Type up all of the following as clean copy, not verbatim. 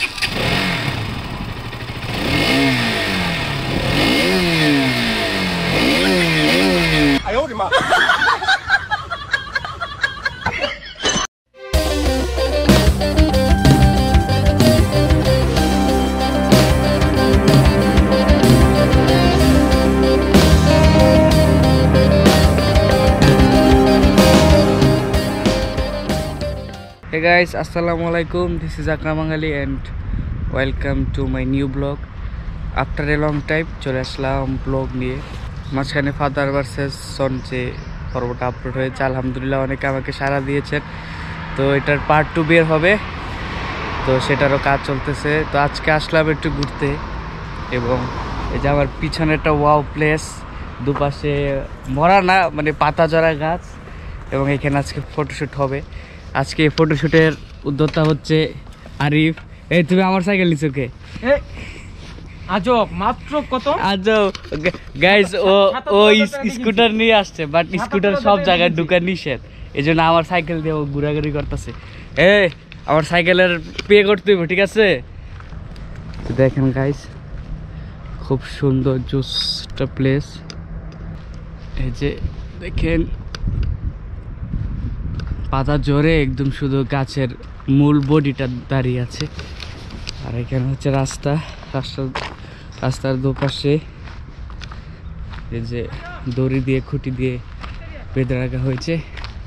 Hey guys, Assalamualaikum. This is Akram Angali and welcome to my new vlog. After a long time, চলে আসলাম vlog নিয়ে। মাঝখানে father versus সন যে পর্বটা upload হয়েছে, আলহামদুলিল্লাহ অনেকে আমাকে সাড়া দিয়েছেন। তো এটার পার্ট 2 বের হবে, তো সেটারও কাজ চলতেছে। তো আজকে আসলাম একটু ঘুরতে, এবং এই যে আমার পিছনে একটা ওয়াও প্লেস, দুপাশে ভরা না মানে পাতা জড়া গাছ, এবং এখানে আজকে ফটোশ্যুট হবে। আজকে ফটোশুটের উদ্যোক্তা হচ্ছে আরিফ। এই তুমি আমার সাইকেল নিছো কে? আজব মাত্র কত আজব গাইস, ও স্কুটার নিয়ে আসছে, বাট স্কুটার সব জায়গায় ঢুকা নিষেধ, এই জন্য আমার সাইকেল দিয়ে ও ঘোরাঘুরি করতেছে। আমার সাইকেলের পে করতে হবে, ঠিক আছে? দেখেন গাইস, খুব সুন্দর জোসটা প্লেস। এই যে দেখেন পাতা জোরে একদম শুধু গাছের মূল বডিটা দাঁড়িয়ে আছে। আর এখানে হচ্ছে রাস্তার দুপাশে এই যে দড়ি দিয়ে খুঁটি দিয়ে বেঁধে রাখা হয়েছে।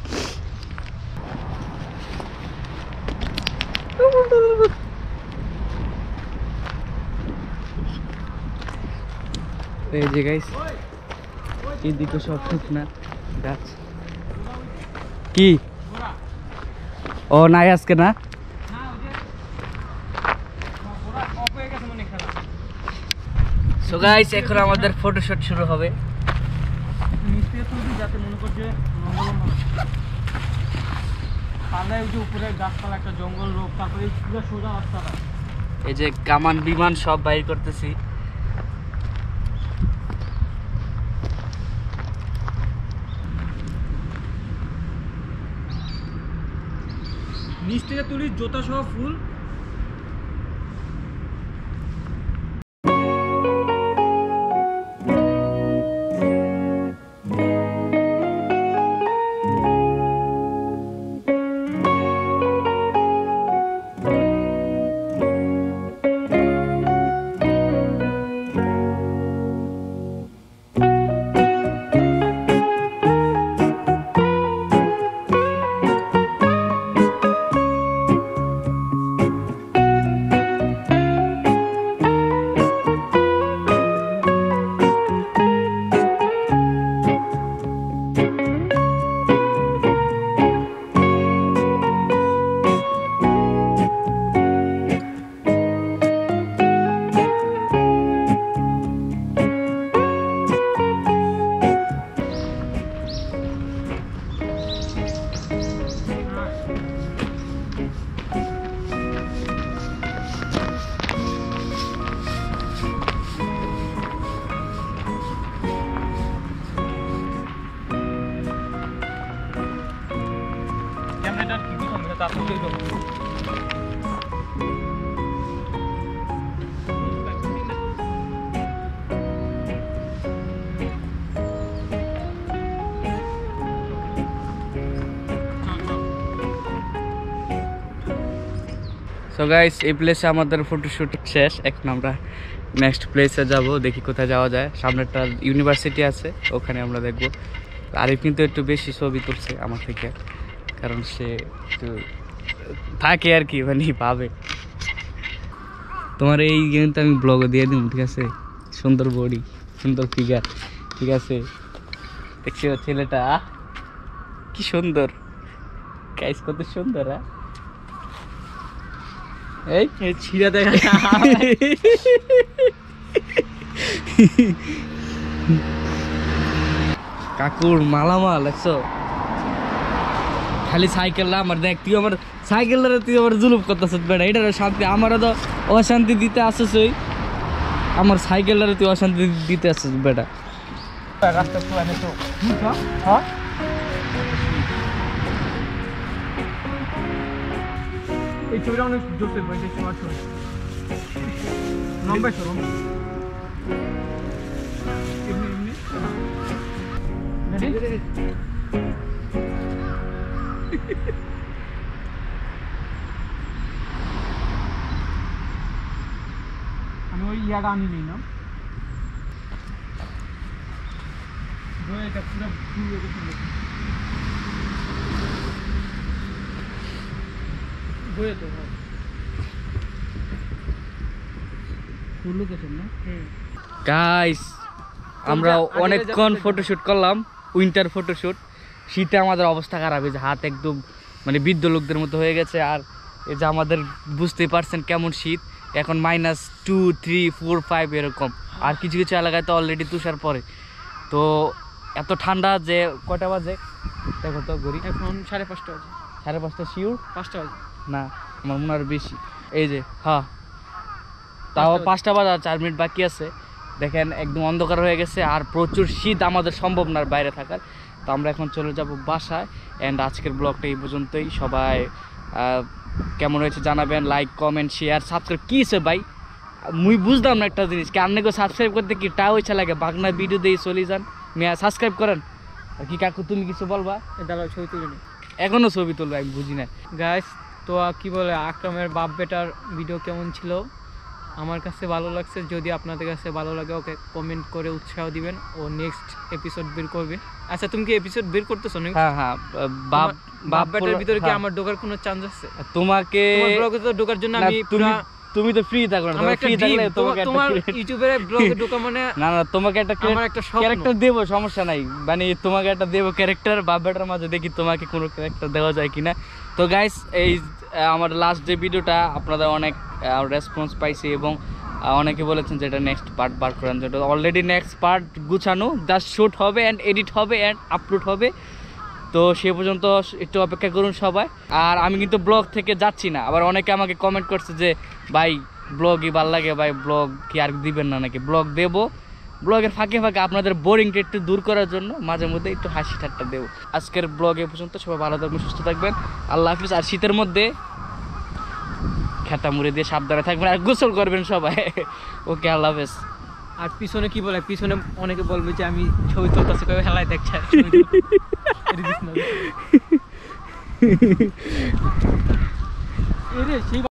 এই যে গাইস, এদিকে সব শুকনা গাছ। কি ও নাই আজকে না? সো গাইস, এখন আমাদের ফটোশুট শুরু হবে। এই যে কামান বিমান সব বাইর করতেছি। নিচ থেকে তুলি জোতা সহ ফুল। সো গাইস, এই প্লেসে আমাদের ফটোশুট শেষ। এখন আমরা নেক্সট প্লেসে যাব, দেখি কোথায় যাওয়া যায়। সামনে একটা ইউনিভার্সিটি আছে, ওখানে আমরা দেখব। আরিফ কিন্তু একটু বেশি ছবি তুলছে আমার থেকে, কারণ সে একটু থাকে আর কি, মানে পাবে। তোমার এই কিন্তু আমি ব্লগে দিয়ে দিব, ঠিক আছে? সুন্দর বডি, সুন্দর ফিগার, ঠিক আছে? দেখছো ছেলেটা কি সুন্দর, গাইস কত সুন্দর। এই ছিঁড়া দেখা কাকুর মালামাল দেখছো, খালি সাইকেল না আমার। দেখ তুই আমার সাইকেলটা তুই আমার জুলুম করতেছ বেটা, এটার শান্তি আমারও তো অশান্তি দিতে আসছিস। ওই আমার সাইকেলটারে তুই অশান্তি দিতে আসছিস বেটা। রাস্তা তো এনে তো হ্যাঁ এই ছবিটা অনেক জোর বইছে, স্মার্ট ছবি। লম্বা সরো এমনি রেডি আমি ওই ইয়াটা আনি নেই না এটা পুরো ঘুরে দেখুন ঘুরে তো ফুল লোকেশন না গাইস আমরা অনেকক্ষণ ফটোশুট করলাম, উইন্টার ফটোশুট। শীতে আমাদের অবস্থা খারাপ, এই যে হাত একদম মানে বৃদ্ধ লোকদের মতো হয়ে গেছে। আর এই যে আমাদের বুঝতেই পারছেন কেমন শীত, এখন -2, 3, 4, 5 এরকম। আর কিছু কিছু এলাকায় তো অলরেডি তুষার পড়ে। তো এত ঠান্ডা যে কটা বাজে দেখো তো ঘড়ি, এখন 5:30 বাজে। 5:30 শিওর? 5টা বাজে না, আমার মনে হয় বেশি। এই যে হ্যাঁ, তাও 5টা বাজে, 4 মিনিট বাকি আছে। দেখেন একদম অন্ধকার হয়ে গেছে আর প্রচুর শীত, আমাদের সম্ভব না বাইরে থাকার। তো আমরা এখন চলে যাব বাসায়। অ্যান্ড আজকের ব্লগটা এই পর্যন্তই। সবাই কেমন হয়েছে জানাবেন, লাইক কমেন্ট শেয়ার সাবস্ক্রাইব। কী আছে ভাই, মুই বুঝলাম না একটা জিনিস, কি আপনাকে সাবস্ক্রাইব করতে কি টা হয়েছে লাগে? বাগনা ভিডিও দিয়ে চলে যান, মেয়া সাবস্ক্রাইব করেন। আর কি কাকু তুমি কিছু বলবা? দাঁড়াও ছবি তুলে নি, এখনও ছবি তুলবে, আমি বুঝি না। গাইস তো কি বলে আকরামের বাপ বেটার ভিডিও কেমন ছিল? আমার কাছে ভালো লাগছে। যদি আপনাদের কাছে ভালো লাগে ওকে কমেন্ট করে উৎসাহ দিবেন, ও নেক্সট এপিসোড বের করবে। আচ্ছা তুমি কি এপিসোড বের করতেছো না? হ্যাঁ হ্যাঁ, বাপ বেটার ভিতরে কি আমার ঢোকার কোনো চান্স আছে? তোমাকে ব্লগে তো ঢোকার জন্য আমি তুমি তো ফ্রি থাকো না, ফ্রি থাকলে তোমাকে তোমার ইউটিউবের ব্লগে ঢোকা মানে না না, তোমাকে একটা ক্যারেক্টার দেব, সমস্যা নাই। মানে তোমাকে একটা দেব ক্যারেক্টার, বাপ বেটার মাঝে দেখি তোমাকে কোনো ক্যারেক্টার দেওয়া যায় কিনা। তো গাইস এই আমার লাস্ট যে ভিডিওটা আপনাদের অনেক রেসপন্স পাইছি এবং অনেকে বলেছেন যে এটা নেক্সট পার্ট বার করার জন্য। অলরেডি নেক্সট পার্ট গুছানো, জাস্ট শুট হবে অ্যান্ড এডিট হবে অ্যান্ড আপলোড হবে। তো সে পর্যন্ত একটু অপেক্ষা করুন সবাই। আর আমি কিন্তু ব্লগ থেকে যাচ্ছি না। আবার অনেকে আমাকে কমেন্ট করছে যে ভাই ব্লগই ভালো লাগে, ভাই ব্লগ কি আর দিবেন না নাকি? ব্লগ দেবো, ব্লগের ফাঁকে ফাঁকে আপনাদের বোরিংটা একটু দূর করার জন্য মাঝে মধ্যে একটু হাসি ঠাট্টা দেবো। আজকের ব্লগ এ পর্যন্ত, সবাই ভালো থাকবেন, সুস্থ থাকবেন, আল্লাহ হাফিজ। আর শীতের মধ্যে খেতা মুড়ে দিয়ে সাবধানে থাকবেন আর গোসল করবেন সবাই। ওকে, আল্লাহ হাফেজ। আর পিছনে কি বলে, পিছনে অনেকে বলবে যে আমি ছবি তুলতেছি, কবে হেলায় দেখছে